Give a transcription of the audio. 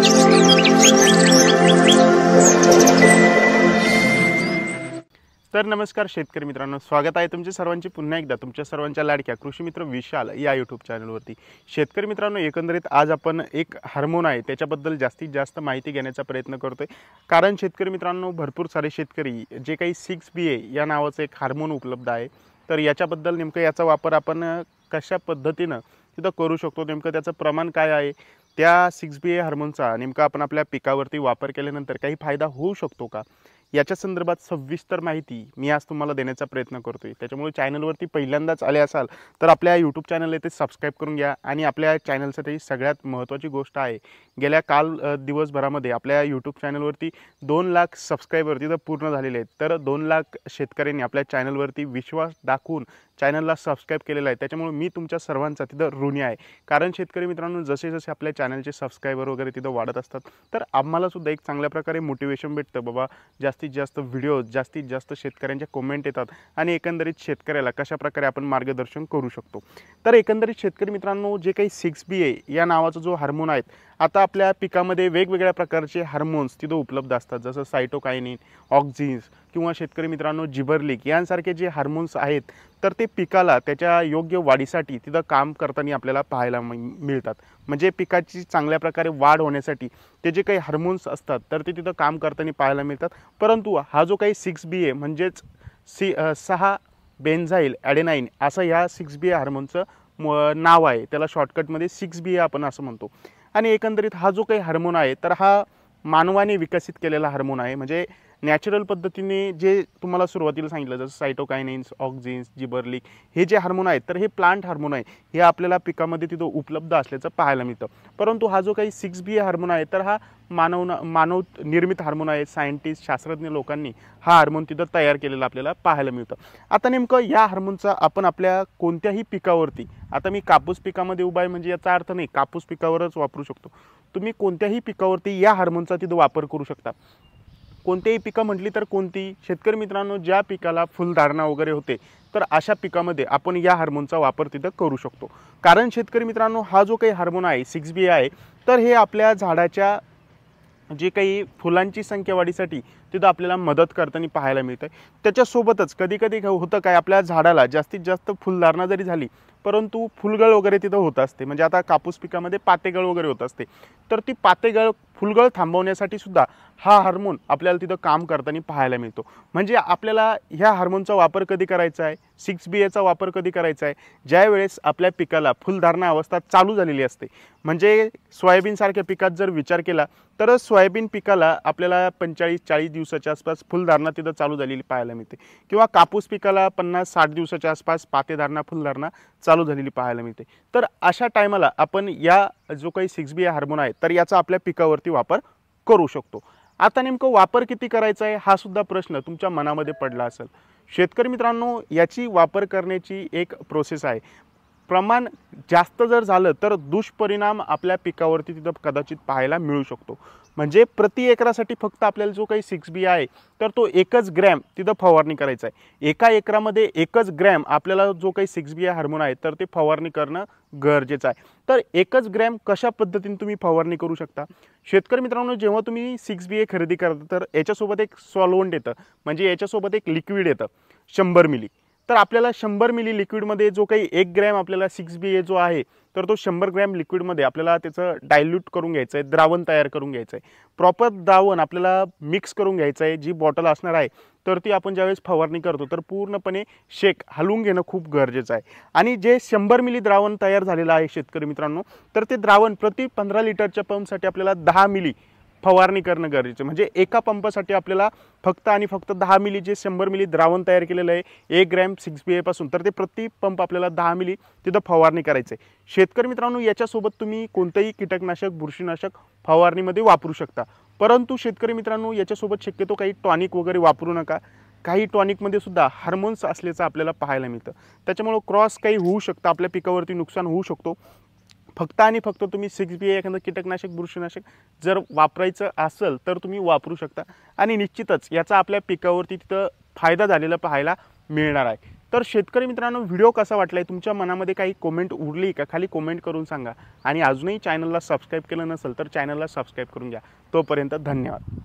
तर नमस्कार शेतकरी मित्रांनो, स्वागत आहे तुमचे सर्वांचे पुन्हा एकदा तुमच्या सर्वांच्या लाडक्या कृषी मित्र विशाल या यूट्यूब चॅनलवरती। शेतकरी मित्रांनो, एकंदरीत आज आपण एक हार्मोन आहे त्याच्याबद्दल जास्तीत जास्त माहिती घेण्याचा प्रयत्न करतोय। कारण शेतकरी मित्रांनो, भरपूर सारे शेतकरी जे काही 6BA या नावाचं एक हार्मोन उपलब्ध आहे, तर याच्याबद्दल नेमकं याचा वापर आपण कशा पद्धतीने तिथं करू शकतो, नेमकं त्याचं प्रमाण काय आहे, त्या 6BA हार्मोनचा नेमका आपण आपल्या पिकावरती वापर केल्यानंतर काही फायदा होऊ शकतो का, याच्या संदर्भात सविस्तर माहिती मी आज तुम्हाला देण्याचा प्रयत्न करतोय। त्याच्यामुळे चॅनलवरती पहिल्यांदाच आले असाल तर आपल्या यूट्यूब चॅनल येथे सबस्क्राइब करून घ्या। आणि आपल्या चॅनलसाठी सगळ्यात महत्त्वाची गोष्ट आहे, गेल्या दिवसभरामध्ये आपल्या यूट्यूब चॅनलवरती 2 लाख सबस्क्रायबर तिथं पूर्ण झालेले आहेत। तर 2 लाख शेतकऱ्यांनी आपल्या चॅनलवरती विश्वास दाखवून चॅनलला सबस्क्राइब केलेला आहे। त्याच्यामुळे मी तुमच्या सर्वांचा तिथं ऋणी आहे। कारण शेतकरी मित्रांनो, जसे जसे आपल्या चॅनलचे सबस्क्रायबर वगैरे तिथं वाढत असतात, तर आम्हाला सुद्धा एक चांगल्या प्रकारे मोटिवेशन भेटतं। बाबा, जास्तीत जास्त व्हिडिओ, जास्तीत जास्त शेतकऱ्यांचे कमेंट येतात आणि एकंदरीत शेतकऱ्याला कशा प्रकारे आपण मार्गदर्शन करू शकतो। तर एकंदरीत शेतकरी मित्रांनो, जे काही 6BA या नावाचा जो हार्मोन आहे, आता आपल्या पिकामध्ये वेगवेगळ्या प्रकारचे हार्मोन्स तिथं उपलब्ध असतात, जसं सायटोकायनिन, ऑक्झिन्स किंवा शेतकरी मित्रांनो जिबर्लिक यांसारखे जे हार्मोन्स आहेत, तर ते पिकाला त्याच्या योग्य वाढीसाठी तिथं काम करताना आपल्याला पाहायला मिळतात। म्हणजे पिकाची चांगल्या प्रकारे वाढ होण्यासाठी ते जे काही हार्मोन्स असतात, तर ते तिथं काम करताना पाहायला मिळतात। परंतु हा जो काही 6BA म्हणजेच 6 बेन्झाइल ॲडेनाइन असं ह्या 6BA हार्मोनचं नाव आहे, त्याला शॉर्टकटमध्ये 6BA आपण असं म्हणतो। आणि एकंदरीत हा जो काही हार्मोन आहे, तर हा मानवाने विकसित केलेला हार्मोन आहे। म्हणजे नॅचरल पद्धतीने जे तुम्हाला सुरुवातीला सांगितलं, जसं सायटोकायनिन्स, ऑक्झिन्स, जिबर्लिक हे जे हार्मोन आहेत, तर हे प्लांट हार्मोन आहे, हे आपल्याला पिकामध्ये तिथं उपलब्ध असल्याचं पाहायला मिळतं। परंतु हा जो काही 6BA हार्मोन आहे, तर हा मानव निर्मित हार्मोन आहे। सायंटिस्ट, शास्त्रज्ञ लोकांनी हा हार्मोन तिथं तयार केलेला आपल्याला पाहायला मिळतं। आता नेमकं या हार्मोनचा आपण आपल्या कोणत्याही पिकावरती, आता मी कापूस पिकामध्ये उभा आहे म्हणजे याचा अर्थ नाही कापूस पिकावरच वापरू शकतो, तुम्ही कोणत्याही पिकावरती या हार्मोनचा तिथं वापर करू शकता। कोणतेही पिकं म्हटली तर कोणती, शेतकरी मित्रांनो, ज्या पिकाला फुलधारणा वगैरे होते, तर अशा पिकामध्ये आपण या हार्मोनचा वापर तिथं करू शकतो। कारण शेतकरी मित्रांनो, हा जो काही हार्मोन आहे 6BA आहे, तर हे आपल्या झाडाच्या जे काही फुलांची संख्या वाढीसाठी तिथं आपल्याला मदत करताना पाहायला मिळतं। त्याच्यासोबतच कधी कधी होतं काय, आपल्या झाडाला जास्तीत जास्त फुलधारणा जरी झाली, परंतु फुलगळ वगैरे तिथं होत असते। म्हणजे आता कापूस पिकामध्ये पातेगळ वगैरे होत असते, तर ती फुलगळ थांबवण्यासाठी सुद्धा हा हार्मोन आपल्याला तिथं काम करताना पाहायला मिळतो। म्हणजे आपल्याला ह्या हार्मोनचा वापर कधी करायचा आहे, 6BAचा वापर कधी करायचा आहे, ज्यावेळेस आपल्या पिकाला फुलधारणा अवस्था चालू झालेली असते। म्हणजे सोयाबीन सारख्या पिकात जर विचार केला, तर सोयाबीन पिकाला आपल्याला 45-40 दिवसाच्या आसपास फुलधारणा तिथं चालू झालेली पाहायला मिळते, किंवा कापूस पिकाला 50-60 दिवसाच्या आसपास पातेधारणा फुलधारणा चालू झालेली पाहायला मिळते। तर अशा टायमाला आपण या जो काही 6BA हार्मोन आहे, तर याचा आपल्या पिकावरती वापर करू शकतो। आता नेमकं वापर किती करायचा आहे, हा सुद्धा प्रश्न तुमच्या मनामध्ये पडला असेल। शेतकरी मित्रांनो, याची वापर करण्याची एक प्रोसेस आहे। प्रमाण जास्त जर झालं तर दुष्परिणाम आपल्या पिकावरती तिथं कदाचित पाहायला मिळू शकतो। म्हणजे प्रति एकरासाठी फक्त आपल्याला जो काही 6BA आहे, तर तो 1 ग्रॅम तिथं फवारणी करायचा आहे। एका एकरामध्ये 1 ग्रॅम आपल्याला जो काही 6BA हार्मोन आहे, तर ते फवारणी करणं गरजेचं आहे। तर 1 ग्रॅम कशा पद्धतीने तुम्ही फवारणी करू शकता, शेतकरी मित्रांनो, जेव्हा तुम्ही 6BA खरेदी करता, तर याच्यासोबत एक सॉल्व्हंट येतं, म्हणजे याच्यासोबत एक लिक्विड येतं 100 मिली। तर आपल्याला 100 मिली लिक्विडमध्ये जो काही 1 ग्रॅम आपल्याला 6BA जो आहे, तर तो 100 ग्रॅम लिक्विडमध्ये आपल्याला त्याचं डायल्यूट करून घ्यायचं आहे, द्रावण तयार करून घ्यायचं आहे। प्रॉपर द्रावण आपल्याला मिक्स करून घ्यायचं आहे। जी बॉटल असणार आहे, तर ती आपण ज्यावेळेस फवारणी करतो, तर पूर्णपणे हलवून घेणं खूप गरजेचं आहे। आणि जे 100 मिली द्रावण तयार झालेलं आहे शेतकरी मित्रांनो, तर ते द्रावण प्रति 15 लिटरच्या पंपसाठी आपल्याला 10 मिली फवारणी करणं गरजेचं। म्हणजे एका पंपासाठी आपल्याला फक्त आणि फक्त 10 मिली जे 100 मिली द्रावण तयार केलेलं आहे 1 ग्रॅम 6BA पासून, तर ते प्रति पंप आपल्याला 10 मिली तिथं फवारणी करायचं आहे। शेतकरी मित्रांनो, याच्यासोबत तुम्ही कोणतेही कीटकनाशक, बुरशीनाशक फवारणीमध्ये वापरू शकता। परंतु शेतकरी मित्रांनो, याच्यासोबत शक्यतो काही टॉनिक वगैरे वापरू नका। काही टॉनिकमध्ये सुद्धा हार्मोन्स असल्याचं आपल्याला पाहायला मिळतं, त्याच्यामुळे क्रॉस काही होऊ शकतं, आपल्या पिकावरती नुकसान होऊ शकतो। फक्त आणि फक्त तुम्ही 6BA एखादं कीटकनाशक, बुरशीनाशक जर वापरायचं असेल, तर तुम्ही वापरू शकता। आणि निश्चितच याचा आपल्या पिकावरती तिथं फायदा झालेला पाहायला मिळणार आहे। तर शेतकरी मित्रांनो, व्हिडिओ कसा वाटलाय, तुमच्या मनामध्ये काही कमेंट उरली का, खाली कमेंट करून सांगा. आणि अजूनही चॅनलला सबस्क्राईब केलं नसेल तर चॅनलला सबस्क्राईब करून घ्या. तोपर्यंत धन्यवाद.